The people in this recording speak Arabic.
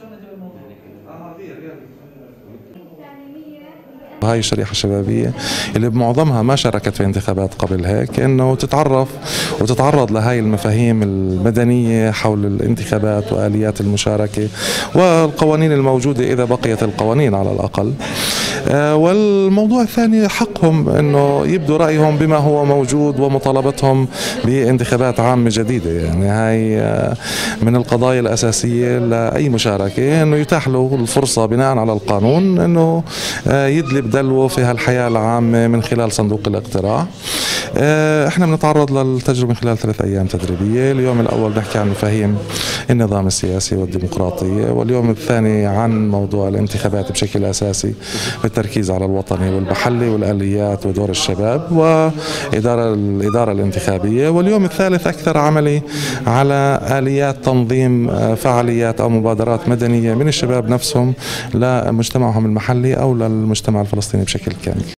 هاي الشريحة الشبابية اللي بمعظمها ما شاركت في انتخابات قبل هيك، انه تتعرف وتتعرض لهاي المفاهيم المدنية حول الانتخابات وآليات المشاركة والقوانين الموجودة إذا بقيت القوانين على الأقل. والموضوع الثاني حقهم انه يبدوا رأيهم بما هو موجود ومطالبتهم بانتخابات عامة جديدة. يعني هاي من القضايا الأساسية لأي مشاركة، انه يتاح له الفرصة بناء على القانون انه يدلي بدلوه في هالحياة العامة من خلال صندوق الاقتراع. احنا بنتعرض للتجربة من خلال 3 أيام تدريبية. اليوم الأول نحكي عن مفاهيم النظام السياسي والديمقراطية، واليوم الثاني عن موضوع الانتخابات بشكل أساسي بالتركيز على الوطني والمحلي والآليات ودور الشباب الإدارة الانتخابية، واليوم الثالث أكثر عملي على آليات تنظيم فعاليات أو مبادرات مدنية من الشباب نفسهم لمجتمعهم المحلي أو للمجتمع الفلسطيني بشكل كامل.